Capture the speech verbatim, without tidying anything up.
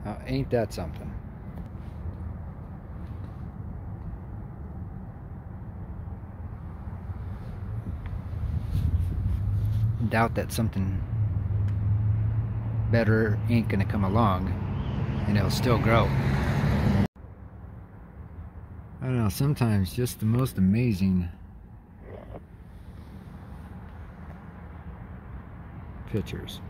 Uh, ain't that something? Doubt that something better ain't gonna come along and it'll still grow. I don't know, sometimes just the most amazing pictures.